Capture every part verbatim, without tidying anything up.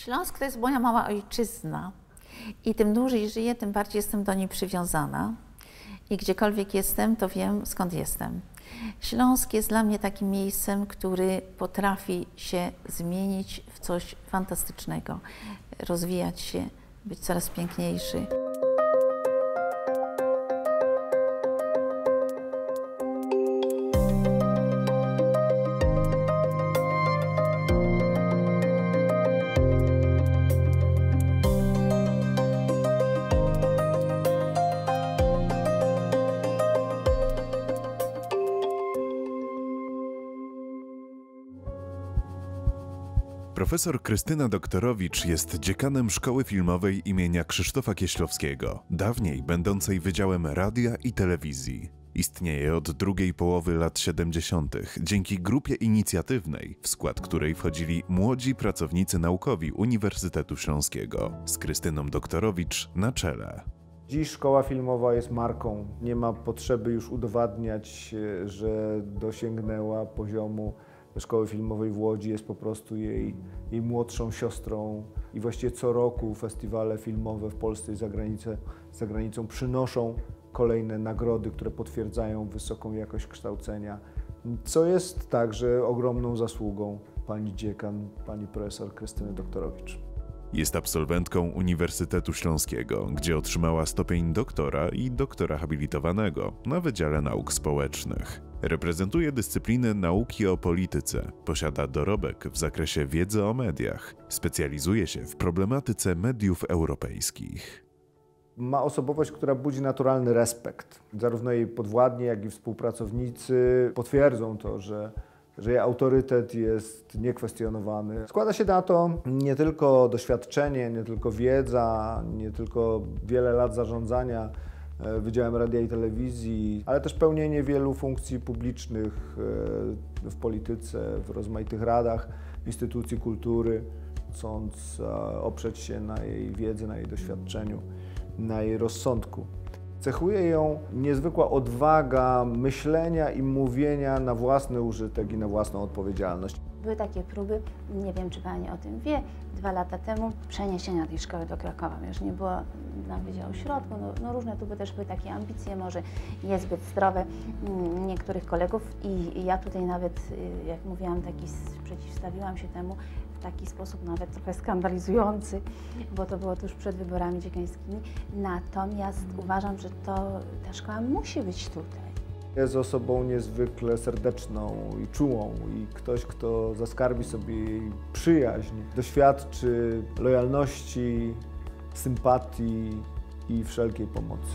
Śląsk to jest moja mała ojczyzna i tym dłużej żyję, tym bardziej jestem do niej przywiązana i gdziekolwiek jestem, to wiem, skąd jestem. Śląsk jest dla mnie takim miejscem, który potrafi się zmienić w coś fantastycznego, rozwijać się, być coraz piękniejszy. Profesor Krystyna Doktorowicz jest dziekanem Szkoły Filmowej imienia Krzysztofa Kieślowskiego, dawniej będącej Wydziałem Radia i Telewizji. Istnieje od drugiej połowy lat siedemdziesiątych dzięki grupie inicjatywnej, w skład której wchodzili młodzi pracownicy naukowi Uniwersytetu Śląskiego, z Krystyną Doktorowicz na czele. Dziś Szkoła Filmowa jest marką. Nie ma potrzeby już udowadniać, że dosięgnęła poziomu Szkoły Filmowej w Łodzi, jest po prostu jej, jej młodszą siostrą i właściwie co roku festiwale filmowe w Polsce i za, granicę, za granicą przynoszą kolejne nagrody, które potwierdzają wysoką jakość kształcenia, co jest także ogromną zasługą pani dziekan, pani profesor Krystyny Doktorowicz. Jest absolwentką Uniwersytetu Śląskiego, gdzie otrzymała stopień doktora i doktora habilitowanego na Wydziale Nauk Społecznych. Reprezentuje dyscyplinę nauki o polityce, posiada dorobek w zakresie wiedzy o mediach, specjalizuje się w problematyce mediów europejskich. Ma osobowość, która budzi naturalny respekt. Zarówno jej podwładni, jak i współpracownicy potwierdzą to, że że jej autorytet jest niekwestionowany. Składa się na to nie tylko doświadczenie, nie tylko wiedza, nie tylko wiele lat zarządzania Wydziałem Radia i Telewizji, ale też pełnienie wielu funkcji publicznych w polityce, w rozmaitych radach, instytucji kultury, chcąc oprzeć się na jej wiedzy, na jej doświadczeniu, na jej rozsądku. Cechuje ją niezwykła odwaga myślenia i mówienia na własny użytek i na własną odpowiedzialność. Były takie próby, nie wiem czy Pani o tym wie, dwa lata temu przeniesienia tej szkoły do Krakowa. Już nie było na Wydziału Środku, no, no różne tu by też były takie ambicje, może niezbyt zdrowe niektórych kolegów i, i ja tutaj nawet, jak mówiłam, taki, przeciwstawiłam się temu w taki sposób nawet trochę skandalizujący, bo to było tuż przed wyborami dziekańskimi. Natomiast uważam, że to, ta szkoła musi być tutaj. Jest osobą niezwykle serdeczną i czułą i ktoś, kto zaskarbi sobie jej przyjaźń, doświadczy lojalności, sympatii i wszelkiej pomocy.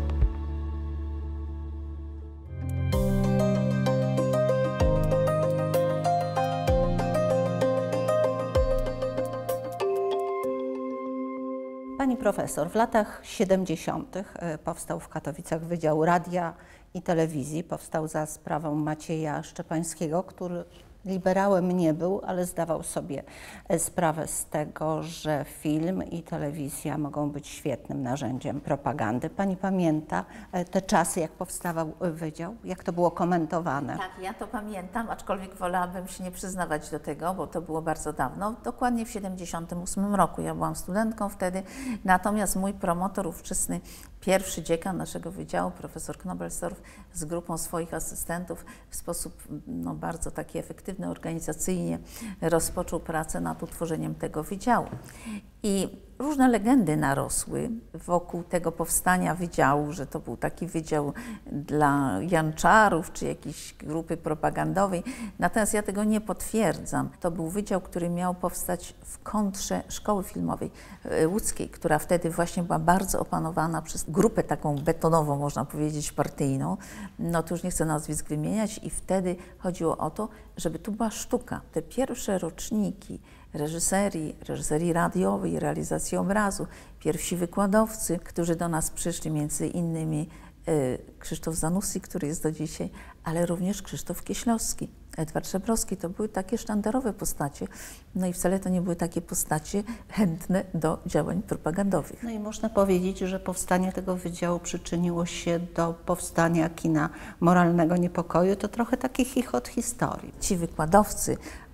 Pani profesor, w latach siedemdziesiątych powstał w Katowicach Wydział Radia i Telewizji. Powstał za sprawą Macieja Szczepańskiego, który liberałem nie był, ale zdawał sobie sprawę z tego, że film i telewizja mogą być świetnym narzędziem propagandy. Pani pamięta te czasy, jak powstawał Wydział? Jak to było komentowane? Tak, ja to pamiętam, aczkolwiek wolałabym się nie przyznawać do tego, bo to było bardzo dawno, dokładnie w siedemdziesiątym ósmym roku. Ja byłam studentką wtedy, natomiast mój promotor ówczesny, pierwszy dziekan naszego wydziału, profesor Knobelsdorf, z grupą swoich asystentów w sposób no, bardzo taki efektywny, organizacyjnie rozpoczął pracę nad utworzeniem tego wydziału. I różne legendy narosły wokół tego powstania wydziału, że to był taki wydział dla janczarów czy jakiejś grupy propagandowej. Natomiast ja tego nie potwierdzam. To był wydział, który miał powstać w kontrze Szkoły Filmowej Łódzkiej, która wtedy właśnie była bardzo opanowana przez grupę taką betonową, można powiedzieć, partyjną. No to już nie chcę nazwisk wymieniać i wtedy chodziło o to, żeby tu była sztuka. Te pierwsze roczniki reżyserii, reżyserii radiowej, realizacji obrazu, pierwsi wykładowcy, którzy do nas przyszli, między innymi Krzysztof Zanussi, który jest do dzisiaj, ale również Krzysztof Kieślowski, Edward Żebrowski. To były takie sztandarowe postacie, no i wcale to nie były takie postacie chętne do działań propagandowych. No i można powiedzieć, że powstanie tego wydziału przyczyniło się do powstania kina moralnego niepokoju. To trochę taki chichot historii. Ci wykładowcy,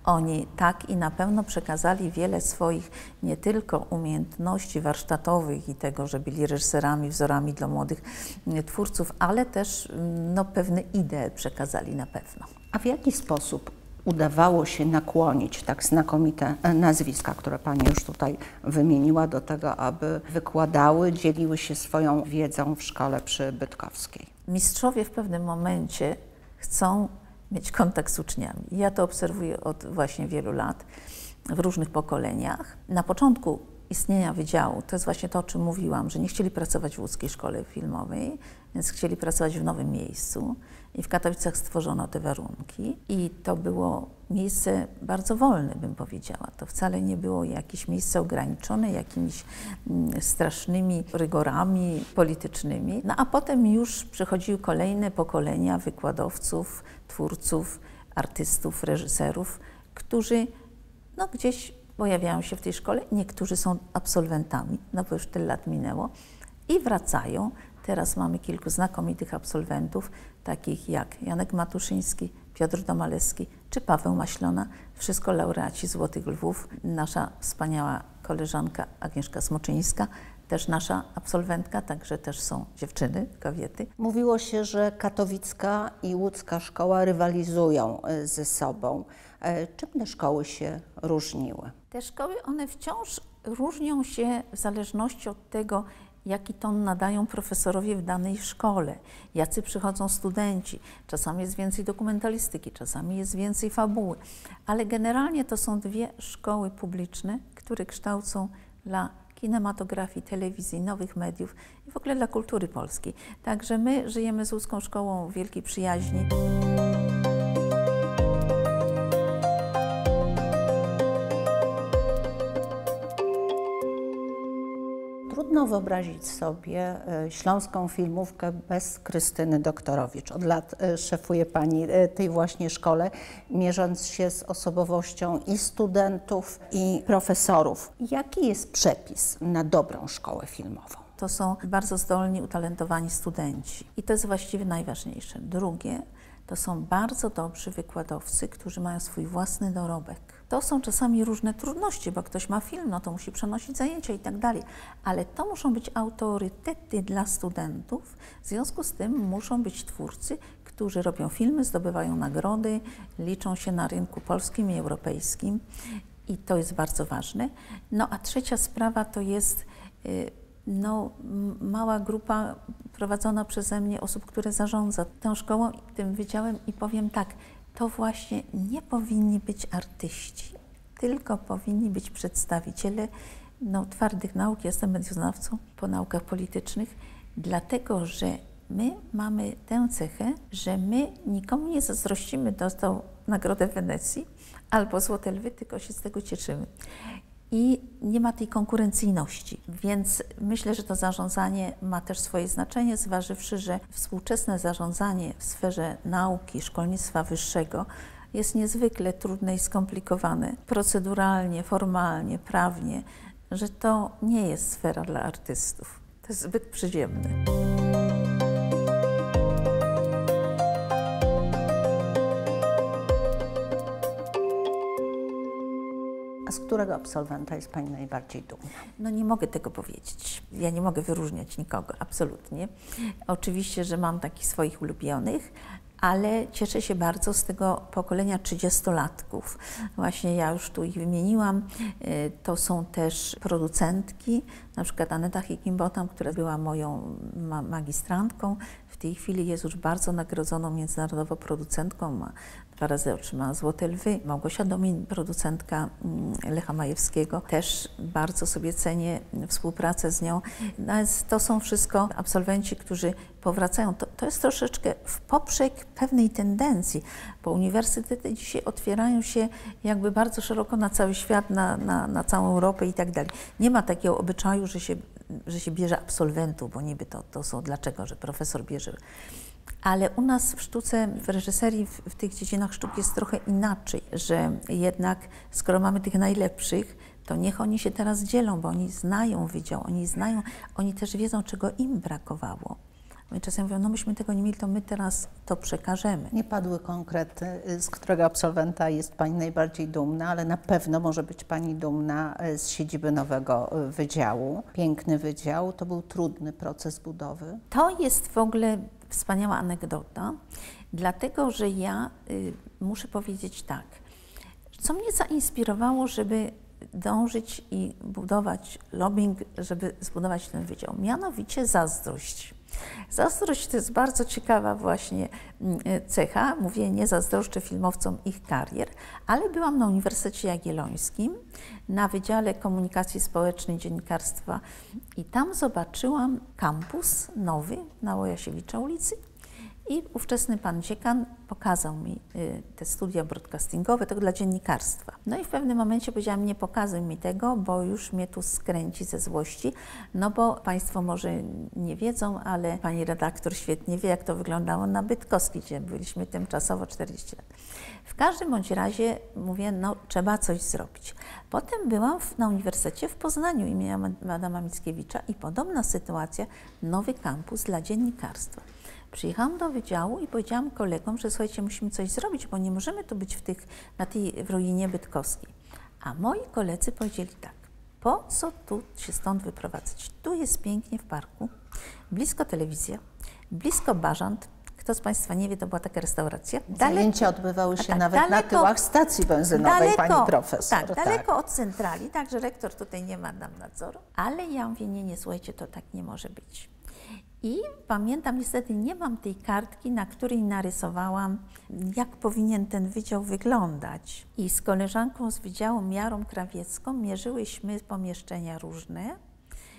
Oni tak i na pewno przekazali wiele swoich nie tylko umiejętności warsztatowych i tego, że byli reżyserami, wzorami dla młodych twórców, ale też no, pewne idee przekazali na pewno. A w jaki sposób udawało się nakłonić tak znakomite nazwiska, które Pani już tutaj wymieniła, do tego, aby wykładały, dzieliły się swoją wiedzą w szkole przy Bytkowskiej? Mistrzowie w pewnym momencie chcą mieć kontakt z uczniami. Ja to obserwuję od właśnie wielu lat w różnych pokoleniach. Na początku istnienia wydziału, to jest właśnie to, o czym mówiłam, że nie chcieli pracować w łódzkiej szkole filmowej, więc chcieli pracować w nowym miejscu i w Katowicach stworzono te warunki i to było miejsce bardzo wolne, bym powiedziała. To wcale nie było jakieś miejsce ograniczone jakimiś mm, strasznymi rygorami politycznymi. No a potem już przychodziły kolejne pokolenia wykładowców, twórców, artystów, reżyserów, którzy no, gdzieś pojawiają się w tej szkole. Niektórzy są absolwentami, no bo już tyle lat minęło i wracają. Teraz mamy kilku znakomitych absolwentów, takich jak Janek Matuszyński, Piotr Domalewski czy Paweł Maślona. Wszystko laureaci Złotych Lwów. Nasza wspaniała koleżanka Agnieszka Smoczyńska, też nasza absolwentka, także też są dziewczyny, kobiety. Mówiło się, że katowicka i łódzka szkoła rywalizują ze sobą. Czym te szkoły się różniły? Te szkoły, one wciąż różnią się w zależności od tego, jaki ton nadają profesorowie w danej szkole, jacy przychodzą studenci. Czasami jest więcej dokumentalistyki, czasami jest więcej fabuły, ale generalnie to są dwie szkoły publiczne, które kształcą dla kinematografii, telewizji, nowych mediów i w ogóle dla kultury polskiej. Także my żyjemy z łódzką szkołą w wielkiej przyjaźni. Trudno wyobrazić sobie śląską filmówkę bez Krystyny Doktorowicz. Od lat szefuje Pani tej właśnie szkole, mierząc się z osobowością i studentów, i profesorów. Jaki jest przepis na dobrą szkołę filmową? To są bardzo zdolni, utalentowani studenci i to jest właściwie najważniejsze. Drugie, to są bardzo dobrzy wykładowcy, którzy mają swój własny dorobek. To są czasami różne trudności, bo ktoś ma film, no to musi przenosić zajęcia i tak dalej, ale to muszą być autorytety dla studentów, w związku z tym muszą być twórcy, którzy robią filmy, zdobywają nagrody, liczą się na rynku polskim i europejskim i to jest bardzo ważne. No a trzecia sprawa to jest no, mała grupa prowadzona przeze mnie osób, które zarządza tą szkołą i tym wydziałem i powiem tak, to właśnie nie powinni być artyści, tylko powinni być przedstawiciele no, twardych nauk. Jestem medioznawcą po naukach politycznych, dlatego że my mamy tę cechę, że my nikomu nie zazdrościmy, dostał nagrodę w Wenecji albo Złote Lwy, tylko się z tego cieszymy. I nie ma tej konkurencyjności, więc myślę, że to zarządzanie ma też swoje znaczenie, zważywszy, że współczesne zarządzanie w sferze nauki, szkolnictwa wyższego jest niezwykle trudne i skomplikowane, proceduralnie, formalnie, prawnie, że to nie jest sfera dla artystów. To jest zbyt przyziemne. A z którego absolwenta jest Pani najbardziej dumna? No nie mogę tego powiedzieć. Ja nie mogę wyróżniać nikogo, absolutnie. Oczywiście, że mam takich swoich ulubionych, ale cieszę się bardzo z tego pokolenia trzydziestolatków. Właśnie ja już tu ich wymieniłam. To są też producentki, na przykład Aneta Higginbotham, która była moją ma magistrantką. W tej chwili jest już bardzo nagrodzoną międzynarodowo producentką. Ma dwa razy otrzymała Złote Lwy. Małgosia Domin, producentka Lecha Majewskiego. Też bardzo sobie cenię współpracę z nią. To są wszystko absolwenci, którzy powracają. To, to jest troszeczkę w poprzek pewnej tendencji, bo uniwersytety dzisiaj otwierają się jakby bardzo szeroko na cały świat, na, na, na całą Europę i tak dalej. Nie ma takiego obyczaju, że się, że się bierze absolwentów, bo niby to, to są dlaczego, że profesor bierze. Ale u nas w sztuce, w reżyserii, w, w tych dziedzinach sztuki jest trochę inaczej, że jednak skoro mamy tych najlepszych, to niech oni się teraz dzielą, bo oni znają wydział, oni znają, oni też wiedzą, czego im brakowało. Oni czasem mówią, no myśmy tego nie mieli, to my teraz to przekażemy. Nie padły konkrety, z którego absolwenta jest Pani najbardziej dumna, ale na pewno może być Pani dumna z siedziby nowego wydziału. Piękny wydział, to był trudny proces budowy. To jest w ogóle wspaniała anegdota, dlatego że ja y, muszę powiedzieć tak, co mnie zainspirowało, żeby dążyć i budować lobbying, żeby zbudować ten wydział, mianowicie zazdrość. Zazdrość to jest bardzo ciekawa właśnie cecha, mówię, nie zazdroszczę filmowcom ich karier, ale byłam na Uniwersytecie Jagiellońskim, na Wydziale Komunikacji Społecznej, Dziennikarstwa i tam zobaczyłam kampus nowy na Łojasiewicza ulicy. I ówczesny pan dziekan pokazał mi y, te studia broadcastingowe, to dla dziennikarstwa. No i w pewnym momencie powiedziałam, nie pokazuj mi tego, bo już mnie tu skręci ze złości, no bo Państwo może nie wiedzą, ale pani redaktor świetnie wie, jak to wyglądało na Bytkowskiej, gdzie byliśmy tymczasowo czterdzieści lat. W każdym bądź razie mówię, no trzeba coś zrobić. Potem byłam w, na Uniwersytecie w Poznaniu imienia Adama Mickiewicza i podobna sytuacja, nowy kampus dla dziennikarstwa. Przyjechałam do wydziału i powiedziałam kolegom, że słuchajcie, musimy coś zrobić, bo nie możemy tu być w tych, na tej w ruinie Bytkowskiej. A moi koledzy powiedzieli tak, po co tu się stąd wyprowadzać? Tu jest pięknie w parku, blisko telewizja, blisko Bażant. Kto z Państwa nie wie, to była taka restauracja. Zajęcia daleko, odbywały się tak, nawet daleko, na tyłach stacji benzynowej, daleko, pani profesor. Tak, daleko tak. od centrali, także rektor tutaj nie ma nam nadzoru. Ale ja mówię, nie, nie, słuchajcie, to tak nie może być. I pamiętam, niestety nie mam tej kartki, na której narysowałam, jak powinien ten wydział wyglądać. I z koleżanką z wydziału Miarą Krawiecką mierzyłyśmy pomieszczenia różne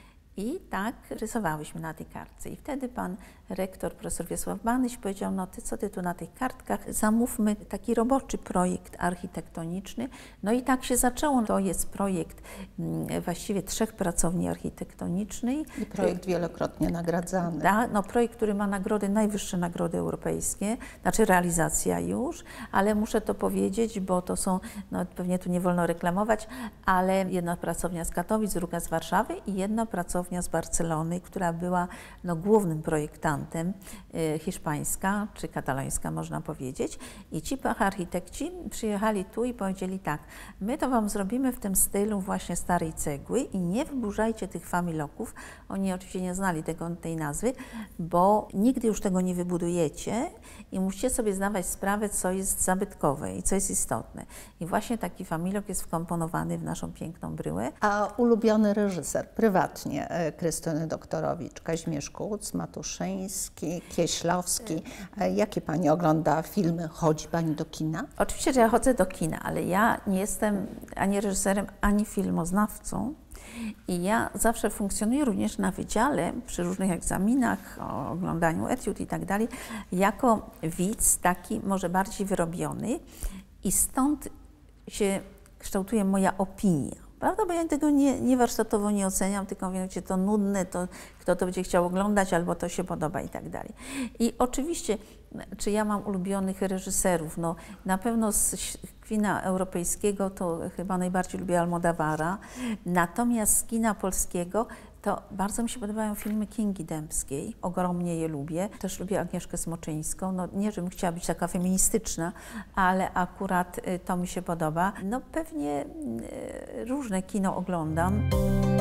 i tak rysowałyśmy na tej kartce. I wtedy pan rektor, profesor Wiesław Banyś powiedział, no ty co ty tu na tych kartkach, zamówmy taki roboczy projekt architektoniczny. No i tak się zaczęło. To jest projekt właściwie trzech pracowni architektonicznych. I projekt wielokrotnie nagradzany. Da, no projekt, który ma nagrody, najwyższe nagrody europejskie, znaczy realizacja już, ale muszę to powiedzieć, bo to są, no pewnie tu nie wolno reklamować, ale jedna pracownia z Katowic, druga z Warszawy i jedna pracownia z Barcelony, która była no, głównym projektantem, y, hiszpańska czy katalońska można powiedzieć. I ci architekci przyjechali tu i powiedzieli tak, my to wam zrobimy w tym stylu właśnie starej cegły i nie wyburzajcie tych familoków. Oni oczywiście nie znali tego, tej nazwy, bo nigdy już tego nie wybudujecie i musicie sobie zdawać sprawę, co jest zabytkowe i co jest istotne. I właśnie taki familok jest wkomponowany w naszą piękną bryłę. A ulubiony reżyser prywatnie Krystyny Doktorowicz, Kazimierz Kuc, Matuszyński, Kieślowski. Jakie Pani ogląda filmy? Chodzi Pani do kina? Oczywiście, że ja chodzę do kina, ale ja nie jestem ani reżyserem, ani filmoznawcą. I ja zawsze funkcjonuję również na wydziale, przy różnych egzaminach, o oglądaniu etiud i tak dalej, jako widz taki może bardziej wyrobiony i stąd się kształtuje moja opinia. Prawda? Bo ja tego nie, nie warsztatowo nie oceniam, tylko mówię, że to nudne, to kto to będzie chciał oglądać, albo to się podoba i tak dalej. I oczywiście, czy ja mam ulubionych reżyserów? No, na pewno z kina europejskiego to chyba najbardziej lubię Almodóvara, natomiast z kina polskiego to bardzo mi się podobają filmy Kingi Dębskiej, ogromnie je lubię. Też lubię Agnieszkę Smoczyńską, no nie, żebym chciała być taka feministyczna, ale akurat to mi się podoba. No pewnie różne kino oglądam.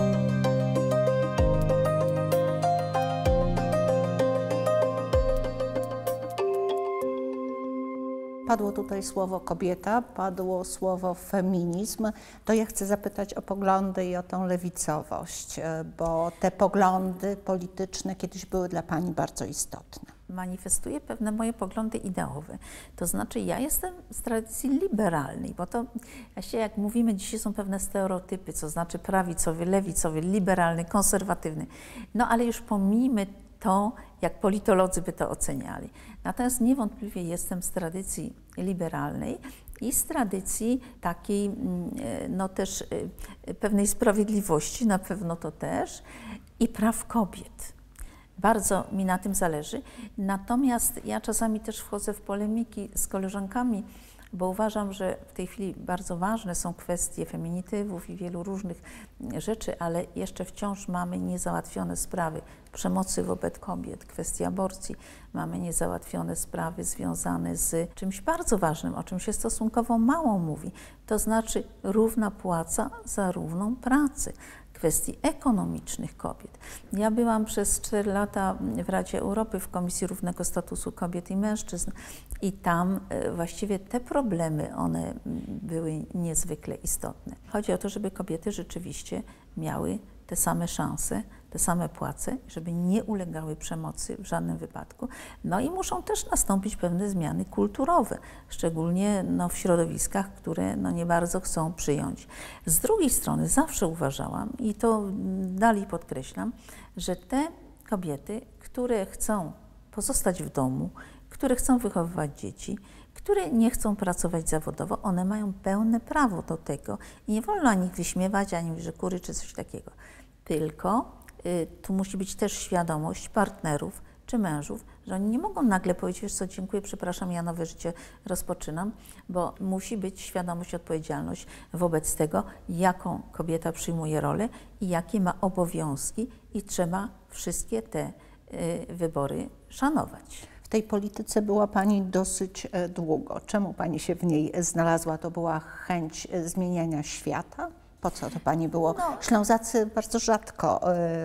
Padło tutaj słowo kobieta, padło słowo feminizm. To ja chcę zapytać o poglądy i o tą lewicowość, bo te poglądy polityczne kiedyś były dla Pani bardzo istotne. Manifestuję pewne moje poglądy ideowe. To znaczy ja jestem z tradycji liberalnej, bo to właściwie jak mówimy, dzisiaj są pewne stereotypy, co znaczy prawicowy, lewicowy, liberalny, konserwatywny. No ale już pomijmy to, jak politolodzy by to oceniali. Natomiast niewątpliwie jestem z tradycji liberalnej i z tradycji takiej, no też pewnej sprawiedliwości, na pewno to też, i praw kobiet. Bardzo mi na tym zależy. Natomiast ja czasami też wchodzę w polemiki z koleżankami bo uważam, że w tej chwili bardzo ważne są kwestie feminitywów i wielu różnych rzeczy, ale jeszcze wciąż mamy niezałatwione sprawy przemocy wobec kobiet, kwestii aborcji, mamy niezałatwione sprawy związane z czymś bardzo ważnym, o czym się stosunkowo mało mówi, to znaczy równa płaca za równą pracę. Kwestii ekonomicznych kobiet. Ja byłam przez cztery lata w Radzie Europy w Komisji Równego Statusu Kobiet i Mężczyzn i tam właściwie te problemy, one były niezwykle istotne. Chodzi o to, żeby kobiety rzeczywiście miały te same szanse, te same płace, żeby nie ulegały przemocy w żadnym wypadku. No i muszą też nastąpić pewne zmiany kulturowe, szczególnie no, w środowiskach, które no, nie bardzo chcą przyjąć. Z drugiej strony zawsze uważałam, i to dalej podkreślam, że te kobiety, które chcą pozostać w domu, które chcą wychowywać dzieci, które nie chcą pracować zawodowo, one mają pełne prawo do tego i nie wolno ani wyśmiewać, ani mówić, że kury czy coś takiego. Tylko y, tu musi być też świadomość partnerów czy mężów, że oni nie mogą nagle powiedzieć, wiesz co, dziękuję, przepraszam, ja nowe życie rozpoczynam, bo musi być świadomość, odpowiedzialność wobec tego, jaką kobieta przyjmuje rolę i jakie ma obowiązki i trzeba wszystkie te y, wybory szanować. W tej polityce była Pani dosyć długo. Czemu Pani się w niej znalazła? To była chęć zmieniania świata? Po co to Pani było? No. Ślązacy bardzo rzadko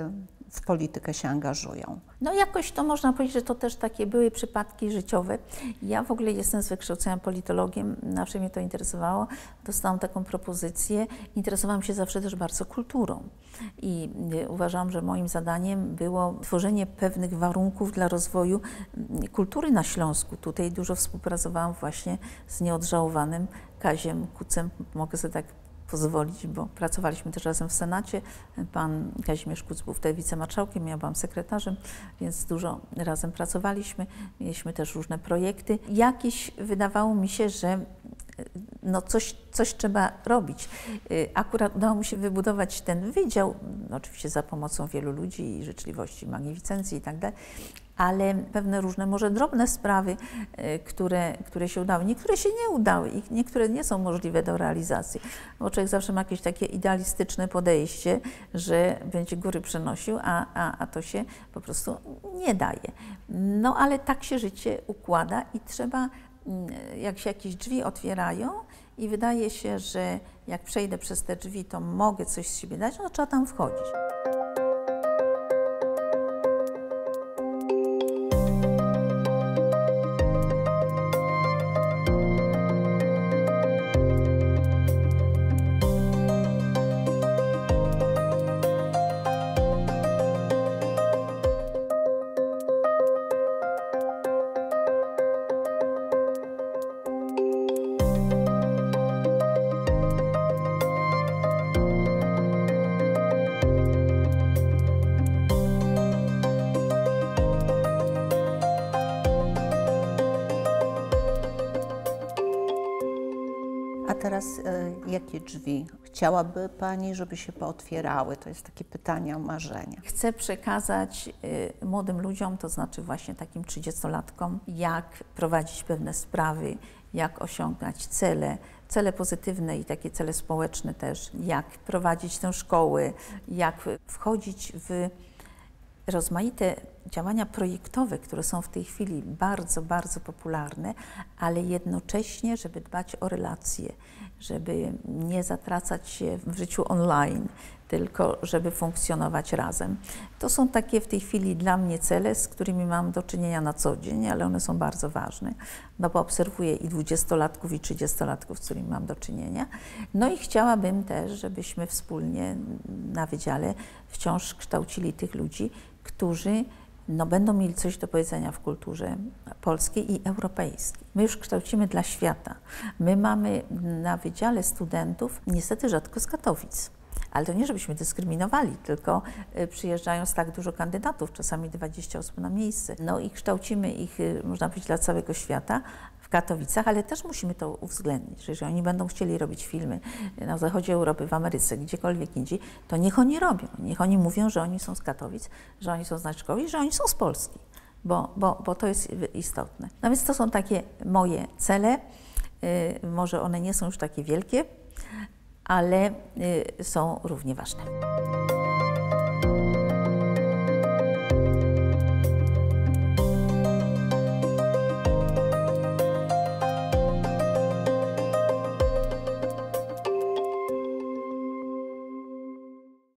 w politykę się angażują. No jakoś to można powiedzieć, że to też takie były przypadki życiowe. Ja w ogóle jestem z wykształcenia politologiem, zawsze mnie to interesowało. Dostałam taką propozycję. Interesowałam się zawsze też bardzo kulturą i uważam, że moim zadaniem było tworzenie pewnych warunków dla rozwoju kultury na Śląsku. Tutaj dużo współpracowałam właśnie z nieodżałowanym Kaziem Kucem, mogę sobie tak pozwolić, bo pracowaliśmy też razem w Senacie. Pan Kazimierz Kuc był wtedy wicemarszałkiem, ja byłam sekretarzem, więc dużo razem pracowaliśmy. Mieliśmy też różne projekty. Jakieś wydawało mi się, że no coś, coś trzeba robić. Akurat udało mi się wybudować ten wydział, oczywiście za pomocą wielu ludzi i życzliwości, magnificencji i tak dalej, ale pewne różne, może drobne sprawy, które, które się udały. Niektóre się nie udały i niektóre nie są możliwe do realizacji, bo człowiek zawsze ma jakieś takie idealistyczne podejście, że będzie góry przenosił, a, a, a to się po prostu nie daje. No ale tak się życie układa i trzeba, jak się jakieś drzwi otwierają i wydaje się, że jak przejdę przez te drzwi, to mogę coś z siebie dać, no trzeba tam wchodzić. Teraz jakie drzwi chciałaby Pani, żeby się pootwierały? To jest takie pytanie o marzenia. Chcę przekazać młodym ludziom, to znaczy właśnie takim trzydziestolatkom, jak prowadzić pewne sprawy, jak osiągać cele, cele pozytywne i takie cele społeczne też, jak prowadzić tę szkołę, jak wchodzić w rozmaite działania projektowe, które są w tej chwili bardzo, bardzo popularne, ale jednocześnie, żeby dbać o relacje, żeby nie zatracać się w życiu online, tylko żeby funkcjonować razem. To są takie w tej chwili dla mnie cele, z którymi mam do czynienia na co dzień, ale one są bardzo ważne, no bo obserwuję i dwudziestolatków, i trzydziestolatków, z którymi mam do czynienia. No i chciałabym też, żebyśmy wspólnie na wydziale wciąż kształcili tych ludzi, którzy no, będą mieli coś do powiedzenia w kulturze polskiej i europejskiej. My już kształcimy dla świata. My mamy na wydziale studentów niestety rzadko z Katowic. Ale to nie, żebyśmy dyskryminowali, tylko przyjeżdżają z tak dużo kandydatów, czasami dwadzieścia osób na miejsce. No i kształcimy ich, można powiedzieć, dla całego świata w Katowicach, ale też musimy to uwzględnić, że jeżeli oni będą chcieli robić filmy na zachodzie Europy, w Ameryce, gdziekolwiek indziej, to niech oni robią. Niech oni mówią, że oni są z Katowic, że oni są z Naczkowi, że oni są z Polski, bo, bo, bo to jest istotne. No więc to są takie moje cele. Może one nie są już takie wielkie, ale są równie ważne.